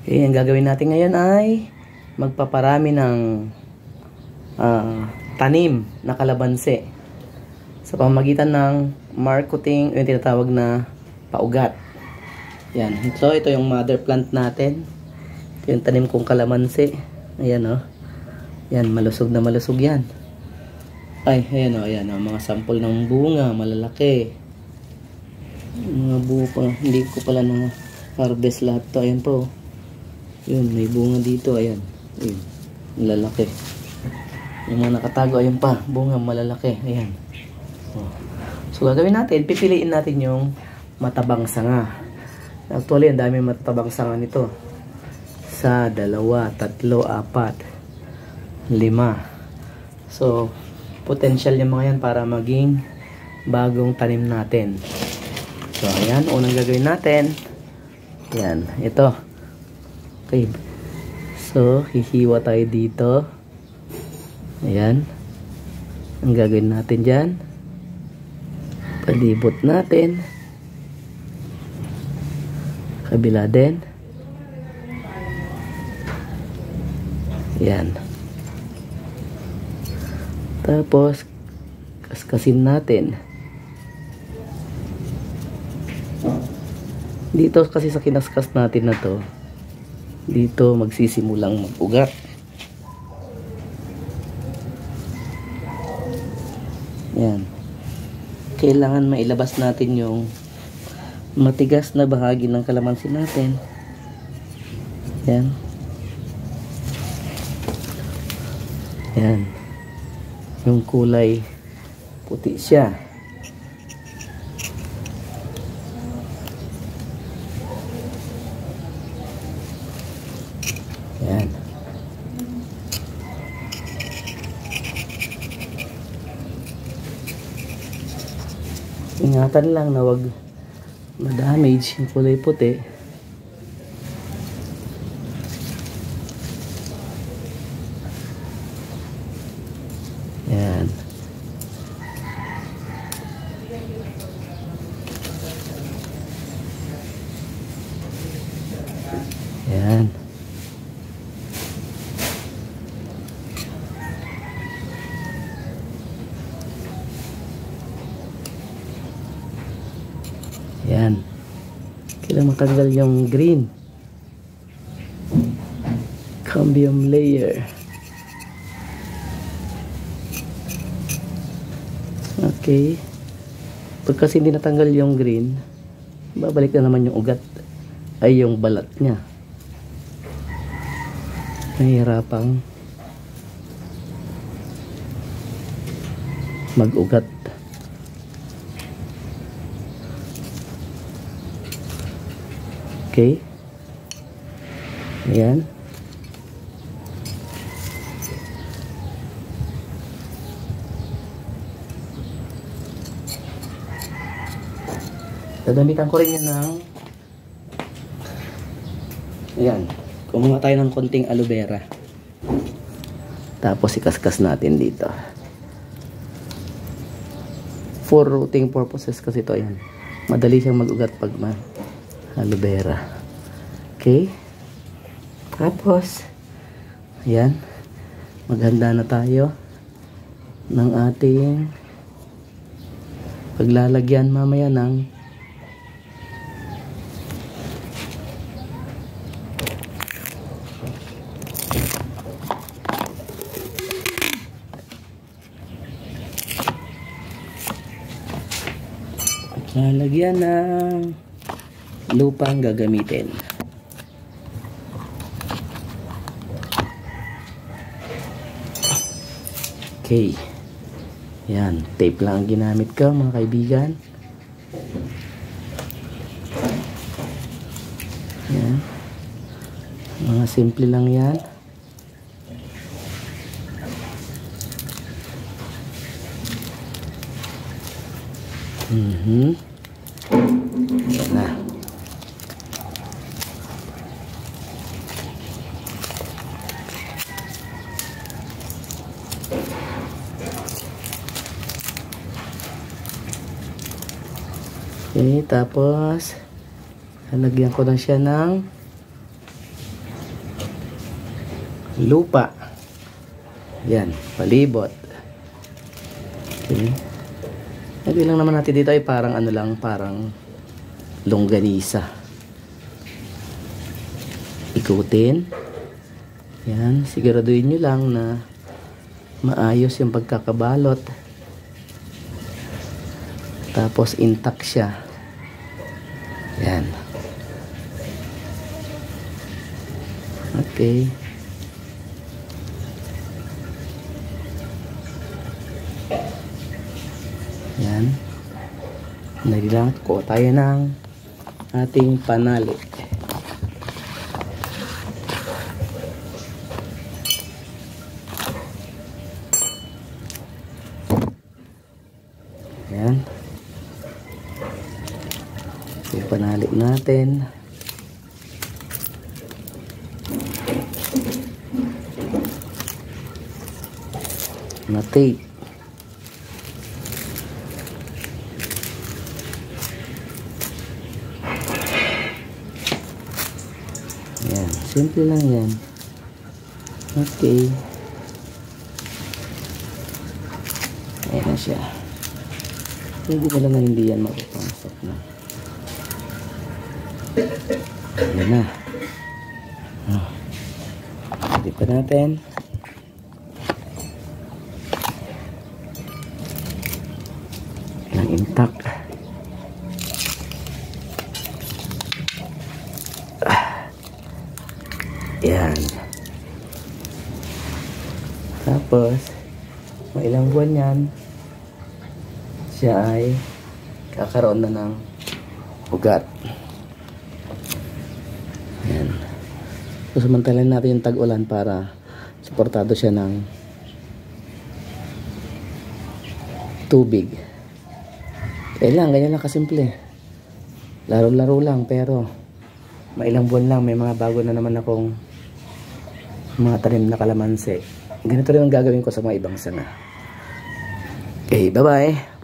Okay, ang gagawin natin ngayon ay magpaparami ng tanim na kalamansi sa pamamagitan ng marketing, yung tinatawag na paugat. Yan. Ito yung mother plant natin. Ito yung tanim kong kalamansi. Ayan o. Yan, malusog na malusog yan. Ay, ayan o. Ayan o. Mga sample ng bunga, malalaki. Mga bunga. Hindi ko pala na harvest lahat to. Ayan po. Yun, may bunga dito. Ayan. Ayun. Malalaki. Yung mga nakatago, ayun pa. Bunga, malalaki. Ayan. So, gagawin natin, pipiliin natin yung matabang sanga. Actually, ang dami matabang sanga nito. 1, 2, 3, 4, 5. So, potential yung mga yan para maging bagong tanim natin. So, ayan. Unang gagawin natin. Ayan. Ito. Okay. So, hihiwa tayo dito. Ayan. Ang gagawin natin dyan. Palibot natin. Kabila din. Ayan. Tapos, kaskasin natin. Dito kasi sa kinaskas natin na to, dito magsisimulang mag-ugat. Yan. Kailangan mailabas natin yung matigas na bahagi ng kalamansi natin. Yan. Yan. Yung kulay puti siya. Yan. Ingatan lang na wag ma-damage yung kulay puti. Yan. Yan. Yan. Kailangan matanggal yung green. Cambium layer. Okay. Pag kasi hindi natanggal yung green, babalik na naman yung ugat. Ay, yung balat niya. Nahihirapang mag-ugat. Okay. Ayan. Gagamitan ko rin yan ng ayan. Kumuha tayo ng konting aloe vera. Tapos ikaskas natin dito. For rooting purposes kasi ito. Ayan. Madali siyang mag-ugat pag aloe vera. Okay. Tapos ayan. Maghanda na tayo ng ating paglalagyan mamaya ng lalagyan ng lupang gagamitin. Okay. Yan. Tape lang ang ginamit ko mga kaibigan. Yan. Mga simple lang yan. Yan na. Okay, tapos lalagyan ko lang siya ng lupa. Yan, palibot. Okay. Lagi lang naman natin dito ay parang ano lang, parang longganisa. Ikutin. Yan, siguraduhin nyo lang na maayos yung pagkakabalot. Tapos intact siya. Yan. Okay. Yan. Nalilang ko tayo ng ating panali. Yan. Yung panali natin. Na tape. Yan, simple lang yan. Okay. Ayan na siya. Hindi ko lang na hindi yan mapapasok na. Ayan na. Hindi pa natin. Lang intact. Yan. Tapos, may ilang buwan yan, siya ay kakaroon na ng ugat. Yan. So, samantalan natin yung tag-ulan para suportado siya ng tubig. Ganyan lang kasimple. Laro-laro lang, pero may ilang buwan lang, may mga bago na naman akong mga tanim na kalamansi. Ganito rin ang gagawin ko sa mga ibang sanga. Okay, bye-bye!